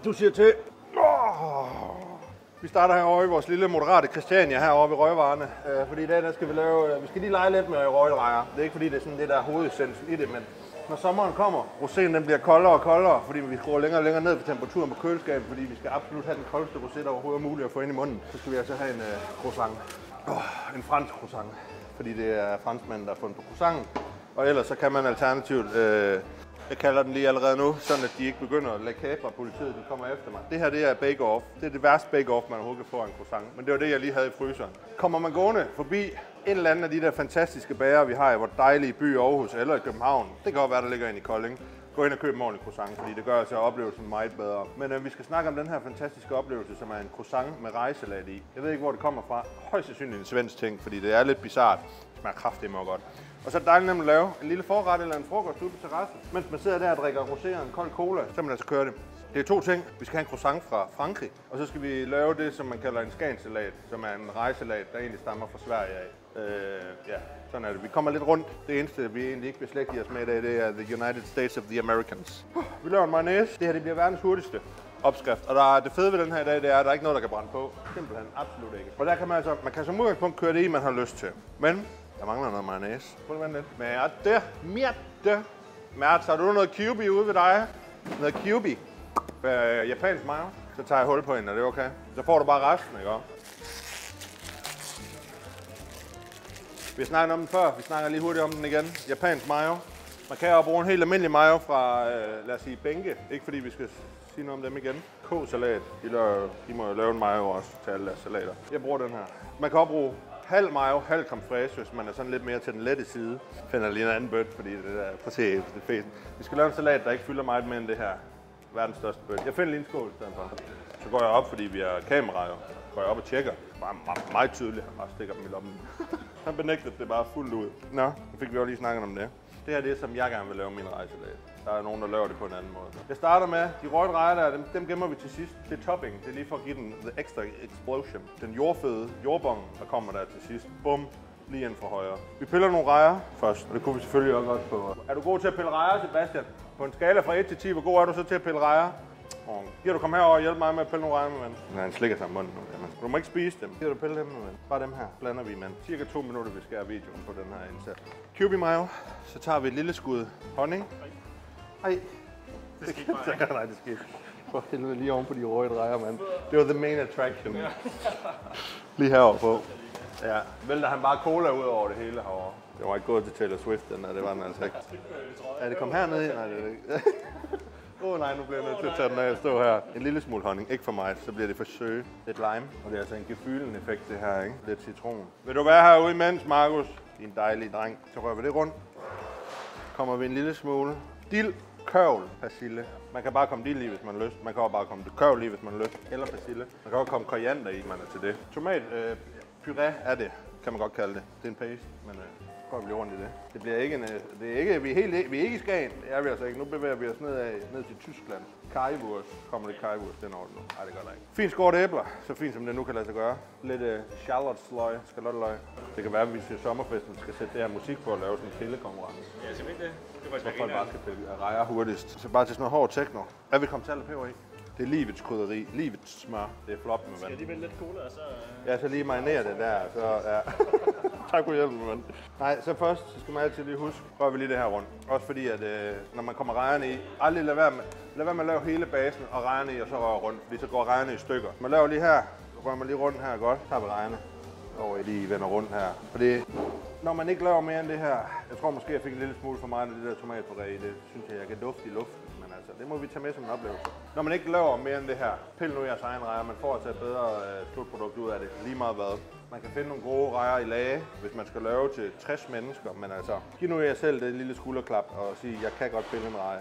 Du siger til. Vi starter herovre i vores lille moderate Christiania herovre ved røgvarerne. Fordi i dag der skal vi skal lige lege lidt med røgdrejer. Det er ikke fordi det er sådan det der hovedessensen i det, men når sommeren kommer, roséen den bliver koldere og koldere, fordi vi skruer længere og længere ned på temperaturen på køleskabet, fordi vi skal absolut have den koldeste rosé, der overhovedet er muligt at få ind i munden. Så skal vi altså have en croissant. En fransk croissant. Fordi det er franskmanden, der har fundet på croissanten. Og ellers så kan man alternativt, jeg kalder den lige allerede nu, sådan at de ikke begynder at lade kage fra politiet, de kommer efter mig. Det her det er bake-off. Det er det værste bake-off, man overhovedet kan få af en croissant. Men det var det, jeg lige havde i fryseren. Kommer man gående forbi en eller anden af de der fantastiske bager, vi har i vores dejlige by Aarhus eller i København, det kan godt være, der ligger ind i Kolding. Gå ind og køb en ordentlig croissant, fordi det gør altså oplevelsen meget bedre. Men vi skal snakke om den her fantastiske oplevelse, som er en croissant med rejsalat i. Jeg ved ikke, hvor det kommer fra. Højst sandsynligt en svensk ting, fordi det er lidt bizart. Det smager kraftedeme godt. Og så er det dejligt nemt at lave en lille forret eller en frokost ude på terrassen. Mens man sidder der og drikker rosé og en kold cola, så kan man altså køre det. Det er to ting. Vi skal have en croissant fra Frankrig, og så skal vi lave det, som man kalder en skansalat, som er en rejsalat, der egentlig stammer fra Sverige af. Ja, sådan er det. Vi kommer lidt rundt. Det eneste, vi egentlig ikke beslægter os med i dag, det er The United States of the Americans. Vi laver en mayonnaise. Det her det bliver verdens hurtigste opskrift. Og det fede ved den her i dag, det er, at der er ikke noget, der kan brænde på. Simpelthen absolut ikke. Og der kan man altså, man kan som udgangspunkt køre det i, man har lyst til. Men der mangler noget mayonnaise. Prøv at lidt. Mert, har du noget Kewpie ude ved dig? Noget Kewpie. Japansk mayo. Så tager jeg hul på hende, er det okay? Så får du bare resten, ikke? Vi har snakket om den før, vi snakker lige hurtigt om den igen. Japansk mayo. Man kan jo bruge en helt almindelig mayo fra, lad os sige, bænke. Ikke fordi vi skal sige noget om dem igen. K-salat, de må jo lave en mayo også til alle deres salater. Jeg bruger den her. Man kan også bruge halv mayo, halv creme fraiche, hvis man er sådan lidt mere til den lette side. Jeg finder lige en anden bøtte, fordi det der, prøv at se, det er fedt. Vi skal lave en salat, der ikke fylder meget mere end det her. Verdens største bøtte. Jeg finder lige en skål i stedet for. Så går jeg op, fordi vi har kamera jo. Går jeg op og tjekker. Meget tydeligt, han bare stikker dem i lommen. Han benægtede det bare fuldt ud. Nå, nu fik vi jo lige snakket om det. Det her er det, som jeg gerne vil lave min rejsalat. Der er nogen, der laver det på en anden måde. Jeg starter med de røgdrejer der, dem gemmer vi til sidst. Det er topping. Det er lige for at give den the extra explosion. Den jordføde jordbong, der kommer der til sidst. Bum. Lige ind fra højre. Vi piller nogle rejer først, og det kunne vi selvfølgelig også godt på. Er du god til at pille rejer, Sebastian? På en skala fra 1 til 10, hvor god er du så til at pille rejer? Giver du komme herover og hjælpe mig med at pille nogle rejer med vand? Nej, han slikker sig i munden nu. Du må ikke spise dem. Giver du pille dem med vand? Bare dem her blander vi med. Cirka 2 minutter, vi skærer videoen på den her indsats. Kewpie mayo. Så tager vi et lille skud honning. Ej. Det skete bare ikke. Nej, det skete. For helvede, lige oven på de røgdrejer, mand. Det var the main attraction. Lige herovre på. Ja, vælter han bare cola ud over det hele herovre. Det var ikke gået til Taylor Swift, den der, det var den altså ikke. Ja, det kom hernede i? Nej, det er ikke. Nej, nu bliver jeg nødt til at tage den af at stå her. En lille smule honning, ikke for mig, så bliver det for søge. Lidt lime, og det er altså en gefylen-effekt det her, ikke? Lidt citron. Vil du være herude imens, Markus? Din dejlige dreng. Så rører vi det rundt. Kommer vi en lille smule. Dild, kørvel, persille. Man kan bare komme dild i, hvis man har lyst. Man kan også bare komme kørvel i, hvis man har lyst. Eller persille. Man kan også komme koriander i, man er til det. Tomat, puré er det, kan man godt kalde det. Det er en paste, men går vi lige rundt i det. Det bliver ikke vi er ikke i Skagen, det er vi altså ikke. Nu bevæger vi os ned til Tyskland. Currywurst. Kommer det currywurst den over nu? Nej, det gør der ikke. Fint skåret æbler, så fint som det nu kan lade sig gøre. Lidt schalotteløg. Det kan være, at vi til sommerfesten skal sætte det her musik på og lave sådan en pillekonkurrence. Ja, simpelthen det. Det var folk bare skal pille rejer hurtigst. Så bare til sådan noget hård techno. Er vi kommet til at peber i? Det er livets krydderi, livets smør. Det er flot med vand. Skal de vel lidt cola, og så... Ja, så lige marinere det der, så ja. Tak for hjælpen, mand. Nej, så først så skal man altid lige huske, rører vi lige det her rundt. Også fordi, at når man kommer rejerne i, aldrig lad være med at lave hele basen og rejerne i, og så røre rundt, fordi så går rejerne i stykker. Man laver lige her, så rører man lige rundt her godt, så tager vi rejerne. Og lige vender rundt her. Fordi når man ikke laver mere end det her, jeg tror måske, jeg fik en lille smule for meget af det der tomatpuré i det, synes jeg kan dufte i luften. Men altså, det må vi tage med som en oplevelse. Når man ikke laver mere end det her, pil nu jeres egen rejer, man får altså et bedre slutprodukt ud af det, lige meget hvad. Man kan finde nogle gode rejer i lage, hvis man skal lave til 60 mennesker, men altså, giv nu jer selv det lille skulderklap og sige, jeg kan godt pille en reje.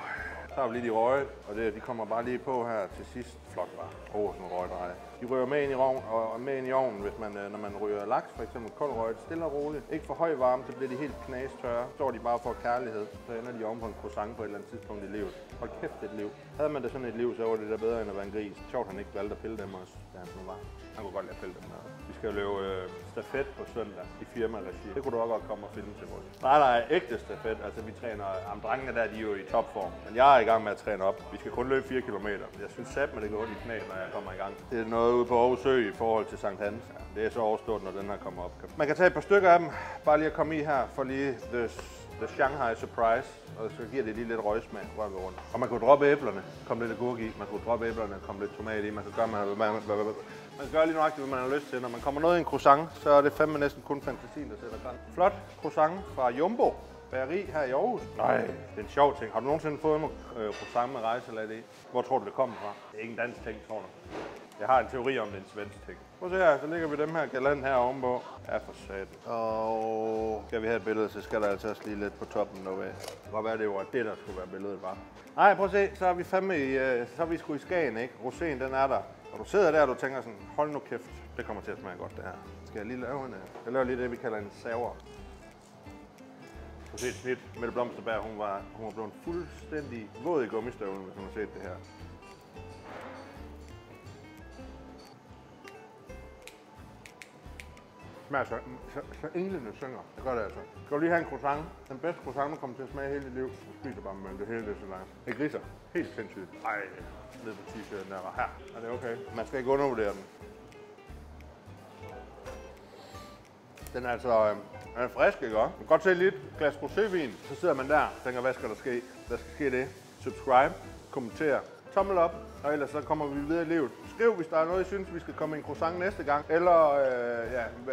Så har vi lige de røge, og de kommer bare lige på her til sidst. Flot bare. Sådan en røgdreje. De ryger med ind i ovnen, og med ind i ovnen, hvis man, når man ryger laks, for eksempel koldrøget, stille og roligt. Ikke for høj varme, så bliver de helt knastørre. Så står de bare for kærlighed, så ender de oven på en croissant på et eller andet tidspunkt i livet. Hold kæft, et liv. Havde man da sådan et liv, så var det da bedre end at være en gris. Sjovt, han ikke valgte at pille dem også, da han var. Han kunne godt lade at pille dem der. Vi skal jo løbe stafet på søndag i firma-regi. Det kunne du også godt komme og filme til vores. Nej, ægte stafet. Altså vi træner, drengene der, de er jo i topform. Men jeg er gang med at træne op. Vi skal kun løbe 4 km. Jeg synes satme, det går ondt i knæ, når jeg kommer i gang. Det er noget ude på Aarhus Sø i forhold til Sankt Hans. Ja, det er så overstået, når den her kommer op. Man kan tage et par stykker af dem, bare lige at komme i her, for lige the Shanghai Surprise. Og så giver det lige lidt røgsmag rundt. Og man kunne droppe æblerne, komme lidt agurk i. Man kunne droppe æblerne, komme lidt tomat i. Man kan gøre, man kan gøre lige nøjagtigt, hvad man har lyst til. Når man kommer noget i en croissant, så er det fandme næsten kun fantasien, der sætter gang. Flot croissant fra Jumbo Bageri her i Aarhus. Nej, det er en sjov ting. Har du nogensinde fået en croissant med rejsalat i? Hvor tror du, det kommer fra? Det er ikke en dansk ting, tror du. Jeg har en teori om, det er en svensk ting. Prøv at se her, så lægger vi dem her galant her ovenpå. Ja, for sat. Og skal vi have et billede, så skal der altså også lige lidt på toppen nu af. Det kan godt være, det var det, der skulle være billedet, var. Nej, prøv at se, så er vi fandme i, så er vi sgu i Skagen, ikke? Roséen, den er der. Og du sidder der, og du tænker sådan, hold nu kæft, det kommer til at smage godt, det her. Skal jeg lige lave en, jeg laver lige det, vi kalder en saver. Du kan se et snit. Mette Blomsterberg, hun var blevet fuldstændig våd i gummistøvlen, hvis hun har set det her. Smager så englene synger. Det gør det altså. Skal du lige have en croissant? Den bedste croissant, du kommer til at smage hele dit liv. Du spiser bare med det hele, det er så langt. Ikke riser. Helt sindssygt. Ej, ned på t-shirten der. Her. Er det okay? Man skal ikke undervurdere den. Den er altså den er frisk, ikke også? Man kan godt se lidt glas rosévin. Så sidder man der og tænker, hvad skal der ske? Der skal ske det. Subscribe, kommenter, tommel op, og ellers så kommer vi videre i livet. Skriv, hvis der er noget, I synes, vi skal komme i en croissant næste gang. Eller